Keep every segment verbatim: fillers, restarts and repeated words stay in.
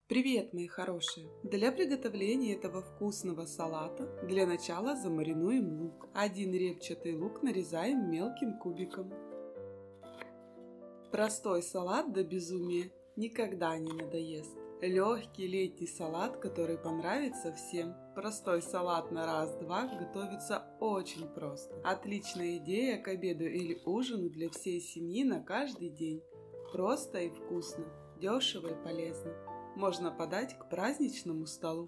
Привет, мои хорошие! Для приготовления этого вкусного салата для начала замаринуем лук. Один репчатый лук нарезаем мелким кубиком. Простой салат до безумия никогда не надоест. Легкий летний салат, который понравится всем. Простой салат на раз-два готовится очень просто. Отличная идея к обеду или ужину для всей семьи на каждый день. Просто и вкусно, дешево и полезно. Можно подать к праздничному столу.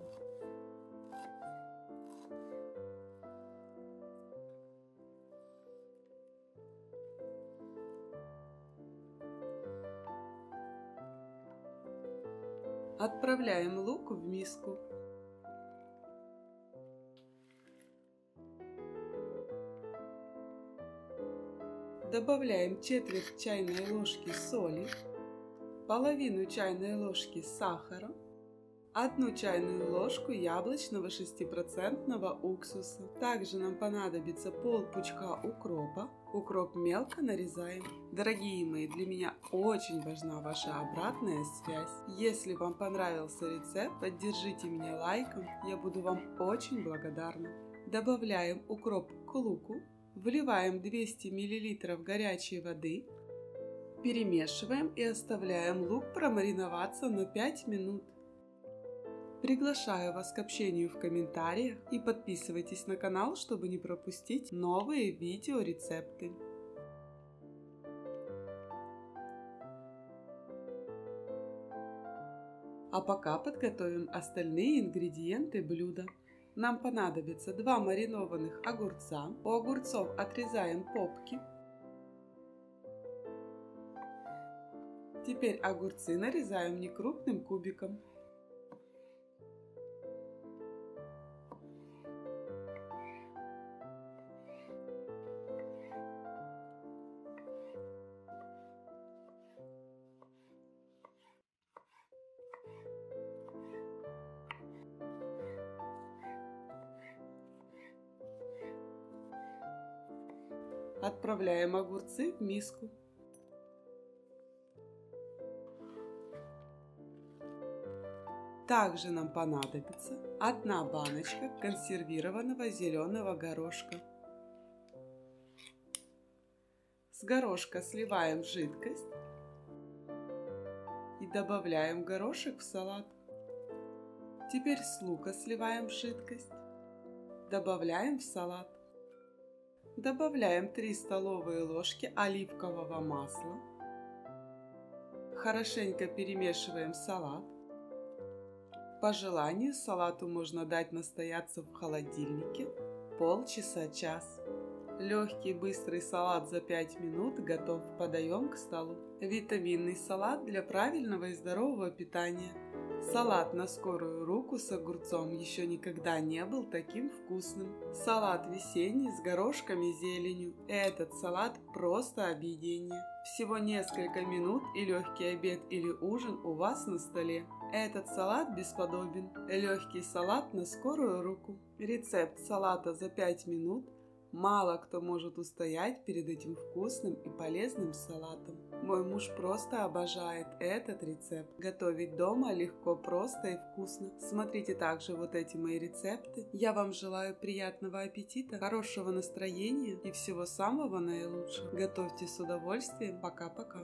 Отправляем лук в миску. Добавляем четверть чайной ложки соли, половину чайной ложки сахара, одну чайную ложку яблочного шестипроцентного уксуса. Также нам понадобится пол пучка укропа. Укроп мелко нарезаем. Дорогие мои, для меня очень важна ваша обратная связь. Если вам понравился рецепт, поддержите меня лайком, я буду вам очень благодарна. Добавляем укроп к луку, вливаем двести миллилитров горячей воды, перемешиваем и оставляем лук промариноваться на пять минут. Приглашаю вас к общению в комментариях и подписывайтесь на канал, чтобы не пропустить новые видеорецепты. А пока подготовим остальные ингредиенты блюда. Нам понадобится два маринованных огурца. У огурцов отрезаем попки. Теперь огурцы нарезаем некрупным кубиком. Отправляем огурцы в миску. Также нам понадобится одна баночка консервированного зеленого горошка. С горошка сливаем жидкость и добавляем горошек в салат. Теперь с лука сливаем жидкость, добавляем в салат. Добавляем три столовые ложки оливкового масла. Хорошенько перемешиваем салат. По желанию салату можно дать настояться в холодильнике полчаса-час. Легкий быстрый салат за пять минут готов. Подаем к столу. Витаминный салат для правильного и здорового питания. Салат на скорую руку с огурцом еще никогда не был таким вкусным. Салат весенний с горошками и зеленью. Этот салат просто объедение. Всего несколько минут и легкий обед или ужин у вас на столе. Этот салат бесподобен. Легкий салат на скорую руку. Рецепт салата за пять минут. Мало кто может устоять перед этим вкусным и полезным салатом. Мой муж просто обожает этот рецепт. Готовить дома легко, просто и вкусно. Смотрите также вот эти мои рецепты. Я вам желаю приятного аппетита, хорошего настроения и всего самого наилучшего. Готовьте с удовольствием. Пока-пока.